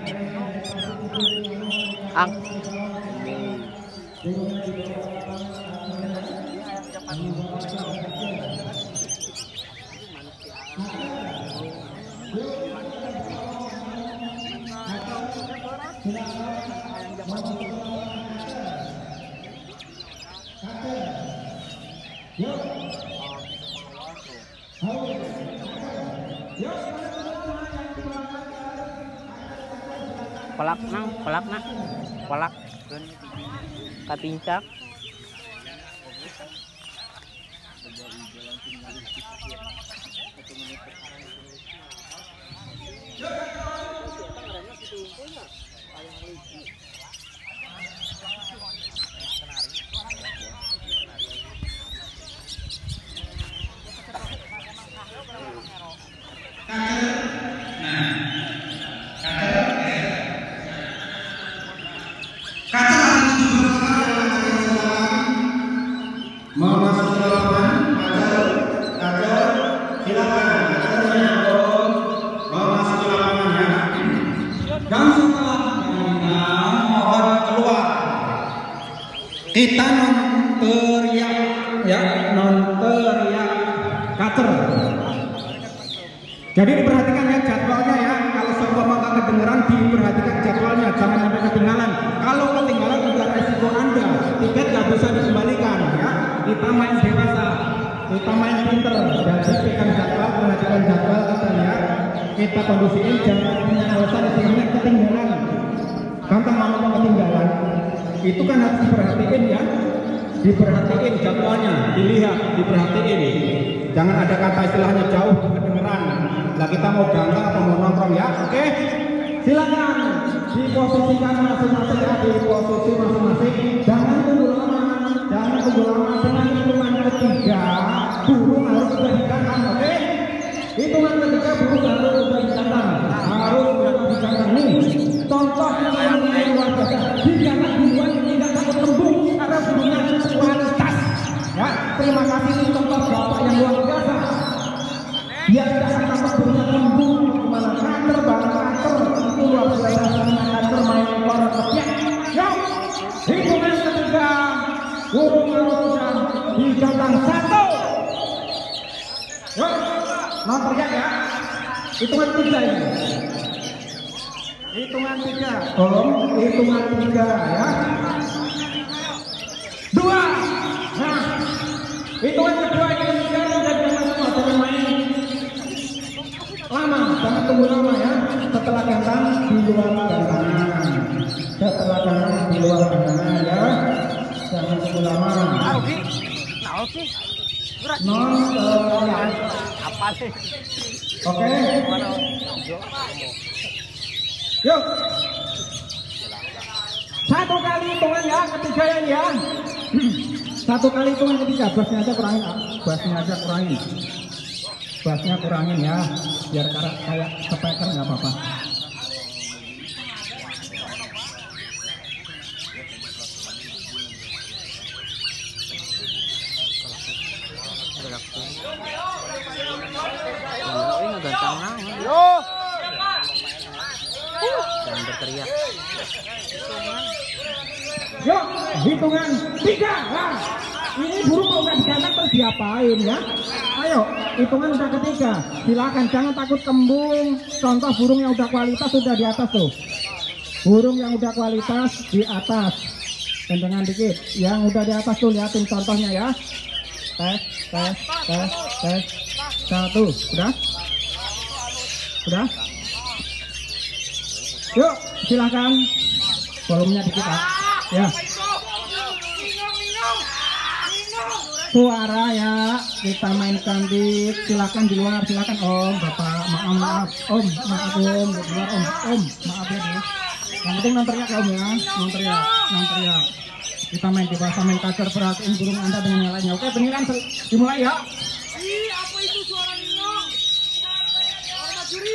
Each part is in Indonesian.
Ang kolak katincak. Kita non teriak ya, non teriak kacer. Jadi diperhatikan ya jadwalnya ya. Kalau seumpama nggak kedengeran, diperhatikan jadwalnya, jangan sampai ketinggalan. Kalau ketinggalan juga resiko Anda, tiket nggak bisa dikembalikan ya. Kita main dewasa, kita main pinter. Jadi pegang jadwal, perhatikan jadwal kita lihat, kita kondisiin, jangan punya alasan istilahnya ketinggalan. Gampang mau ketinggalan. Itu kan harus diperhatiin ya, diperhatiin jadwalnya, dilihat, diperhatiin. Jangan ada kata istilahnya jauh kedengeran. Lah kita mau gangga atau mau nongkrong ya, oke? Silakan diposisikan masing-masing ya, di posisi masing-masing. Jangan tunggu lama, jangan tunggu lama. Dengan hitungan ketiga, burung harus sudah dikandang, oke? Hitungan ketiga burung harus sudah dikandang, harus sudah dikandang nih. Contoh yang luar biasa, dikandang duluan tidak takut tembung karena burungnya kualitas. Ya, terima kasih ini contoh bapak yang luar biasa. Dia tidak akan takut burungnya tembung kemana kantor, barang kantor itu luar biasa. Kantor main luar biasa. Yuk, hitungan ketiga, burung harus sudah dikandang satu. Yuk, nomor ya, hitungan tiga ini. Hitungan tiga, hitungan tiga ya. Dua. Nah, hitungan kedua ini jangan main lama, jangan tunggu lama ya. Setelah gantang di luar gantangan, setelah gantang di luar gantangan ya. Jangan tunggu lama. Apa sih? Oke. Yuk, satu kali hitungan ya, ketiga ya. Satu kali hitungan ketiga, bassnya aja kurangin, bassnya aja kurangin, bassnya kurangin ya, biar kayak speaker nggak apa-apa. Jangan berteriak. Yuk, hitungan tiga. Nah, ini burung mau nggak digantang terus diapain ya? Ayo, hitungan udah ketiga. Silakan, jangan takut kembung. Contoh burung yang udah kualitas sudah di atas tuh. Burung yang udah kualitas di atas. Kencengan dikit. Yang udah di atas tuh liatin contohnya ya. Tes, tes, tes, tes. Satu, udah? Udah? Yuk, silakan. Volumenya dikit ya. Suara ya, kita mainkan di, silakan di luar, silakan Om, Bapak, maaf Om, maaf Om, di luar Om, maaf ya Bu. Yang penting non teriak ya Om ya, non teriak. Kita main di bahasa main kacer, perhatiin burung Anda dengan yang lainnya. Oke, penilaian dimulai ya. Apa itu suara Nino? Suara juri.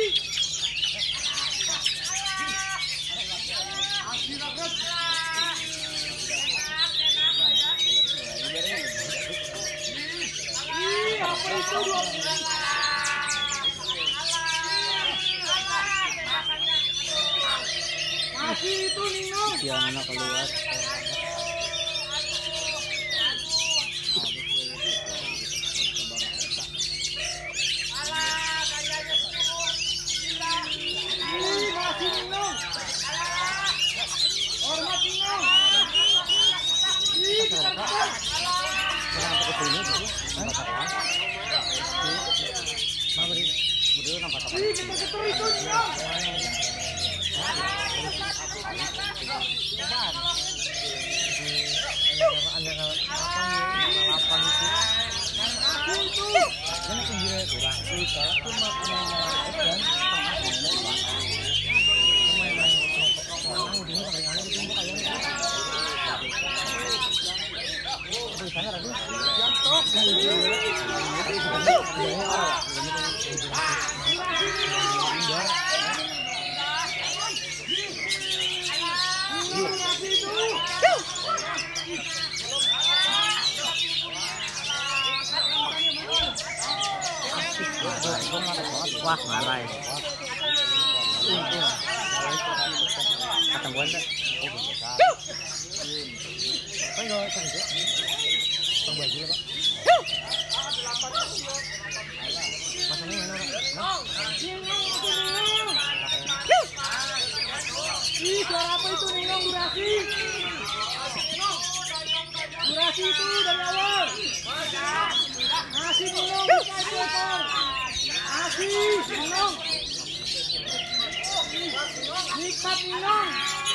Durasi itu Ninong. Dia anak keluar. Masih Ninong. Hormat Ninong. Ketar-ketar. Ketar-ketar itu Ninong. Wah, marah ya. Ketemuan deh. Suara apa itu Ninong? Durasi. Durasi itu dari awal. Masih Ninong, buka itu ekor. Masih Ninong. Nikmat Ninong.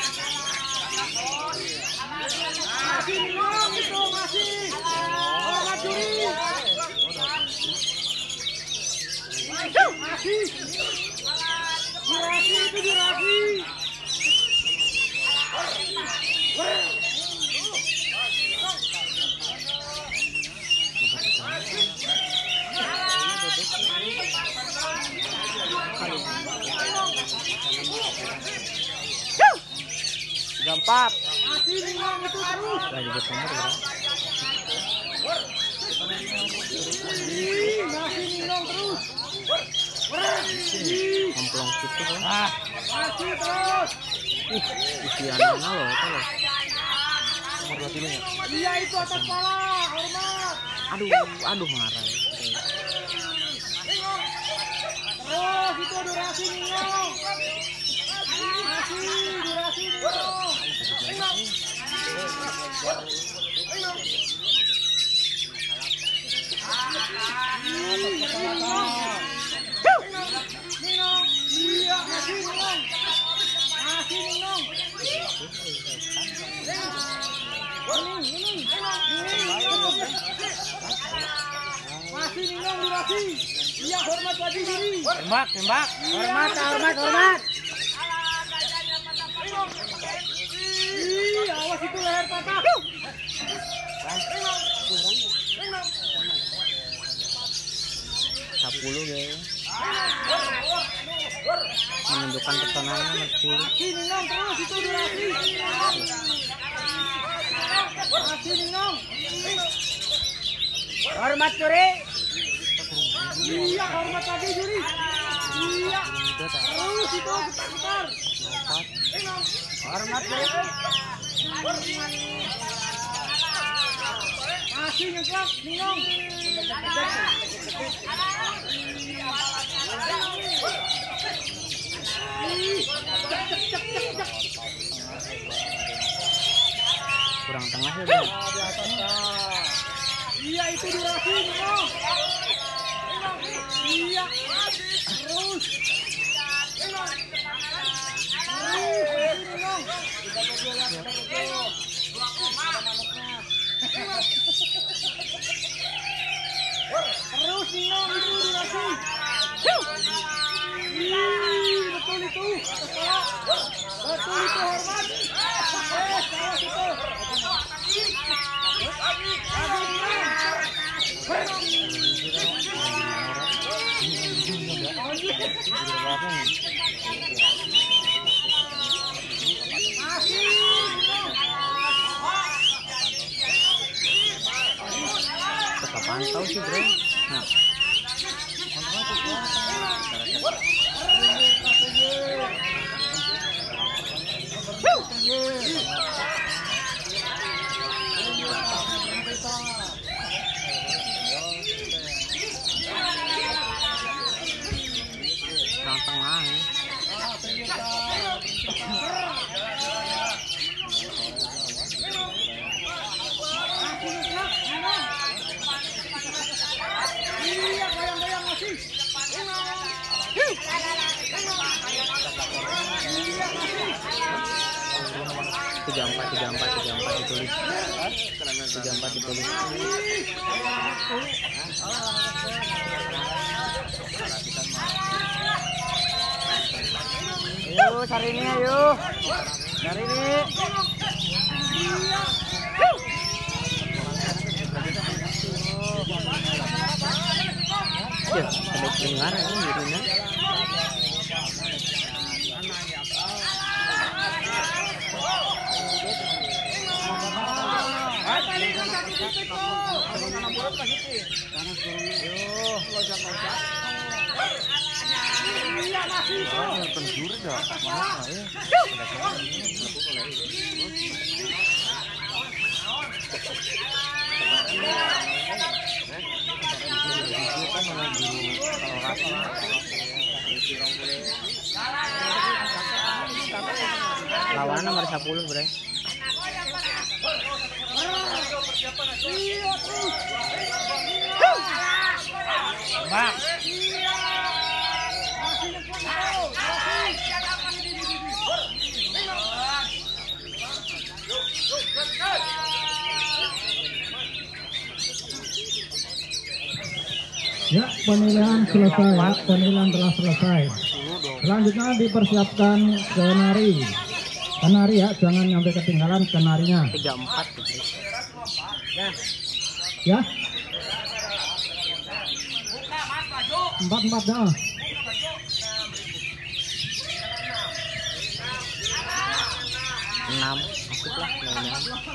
Masih Ninong itu masih. Hormat juri. Masih. Durasi itu durasi. Empat. Masih Ninong itu terus. Lagi bertemu ya. Masih Ninong terus. Komplong gitu kan. Masih terus. Isian mana loh, itu loh. Nomor 25 ya. Iya itu atas kepala. Hormat. Aduh marah ya. Terus itu durasi Ninong. Masih durasi Ninong. Ninong. Iya masih Ninong. Masih Ninong. Masih Ninong durasi. Iya hormat wajib diri. Tembak. Hormat. Ih, awas itu leher patah. Sepuluh guys. Menunjukkan pertenangan 10. Masih Ninong terus itu durasi. Masih Ninong. Hormat juri. Iya hormat lagi juri. Iya. Terus itu putar-putar. Hormat juri. Masih nyeklak Ninong. Kurang tengah ya bro. Iya itu durasi Ninong. Iya. Terus. Terus Ninong itu durasi. Betul itu. Betul itu hormat. Salah itu. Tetap pantau sih bro. Nah. 34 ditulis. 34 ditulis. Ayo cari ini ayo. Cari ini. Ya, ada dengar ini jadinya. Lawan nomor 10 bre. Bang. Ya, penilaian selesai ya. Penilaian telah selesai. Selanjutnya dipersiapkan kenari. Kenari ya, jangan sampai ketinggalan kenarinya. 34 ya. 44 dah. 6 masuk lah nilainya.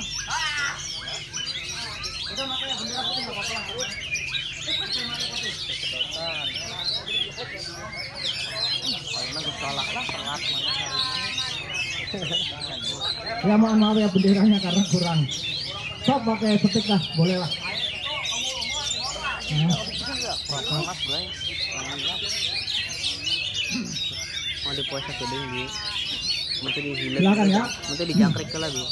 Ya mohon maaf ya benderanya karena kurang. Sok pakai setik lah, boleh lah. Mau di puasa tuh di mesti dihilang. Silakan ya. Mesti dijangkrik ke lagi.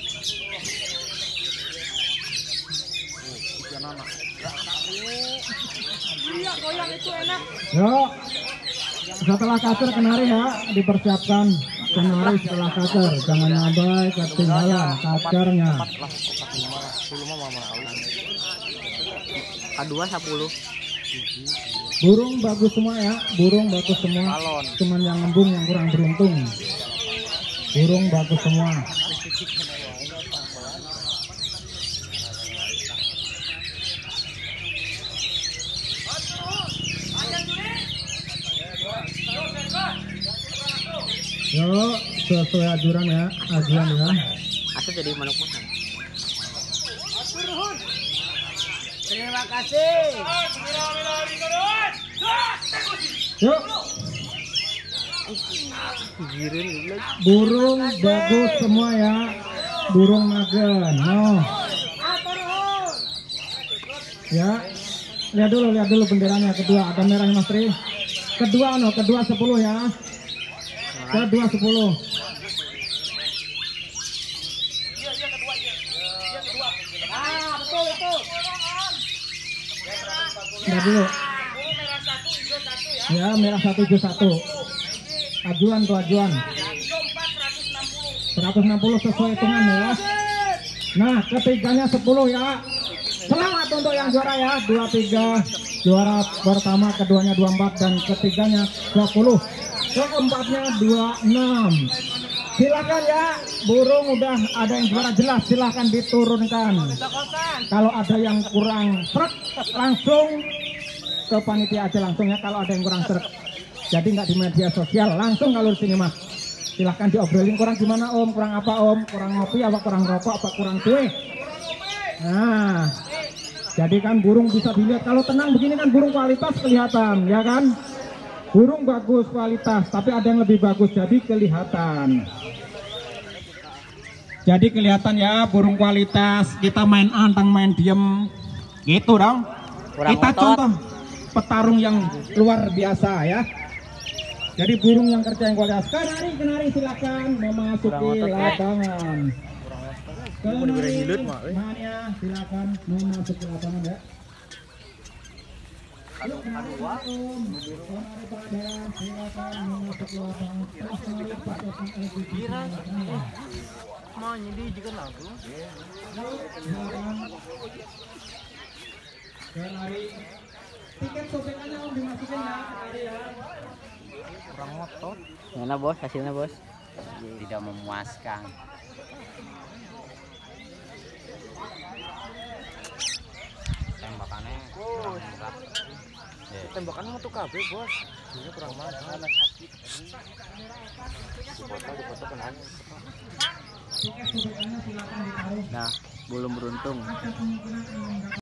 Yuk, setelah kacer kenari ya, dipersiapkan kenari setelah kacer, jangan sampai ketinggalan kacernya. K2 10. Burung bagus semua ya, burung bagus semua. Cuman yang embung yang kurang beruntung. Burung bagus semua. Yuk, sesuai ajuran ya, ajuan ya. Asal jadi manuk musang. Terima kasih. Yuk, Giring burung bagus semua ya, burung magen. No. Ya, lihat dulu benderanya kedua ada merahnya Mas Tri. Kedua 10 ya. Kedua 10. Lihat dulu. Ya, merah 1 hijau 1. Ajuan tuh ajuan. 160 sesuai hitungan ya. Nah, ketiganya 10 ya. Selamat untuk yang juara ya. 23 juara pertama, keduanya 24 dan ketiganya 20. Keempatnya 26. Silakan ya, burung udah ada yang juara jelas, silakan diturunkan. Kalau ada yang kurang seret, langsung ke panitia aja langsung ya. Kalau ada yang kurang seret, jadi nggak di media sosial, langsung kalau di sini mas. Silahkan diobrolin kurang gimana om, kurang apa om, kurang ngopi apa kurang rokok apa kurang kue. Nah, jadi kan burung bisa dilihat. Kalau tenang begini kan burung kualitas kelihatan, ya kan? Burung bagus kualitas, tapi ada yang lebih bagus jadi kelihatan. Jadi kelihatan ya burung kualitas. Kita main anteng, main diem, gitu dong. Kita contoh petarung yang luar biasa ya. Jadi burung yang kerja yang kualitas. Kenari silakan memasuki lapangan. Kenari mania silakan memasuki lapangan ya. Mau nyedi juga lagu. Dan hari tiket sobekannya om dimasukin ya hari ya. Kurang motor. Mana bos hasilnya bos? Tidak memuaskan. Tembakannya kurang murah. Tembakannya mau tuh KB bos. Ini kurang mahal. Dipoto kan hanya. Tiket sobekannya silakan ditaruh. Nah, belum beruntung. Ada kemungkinan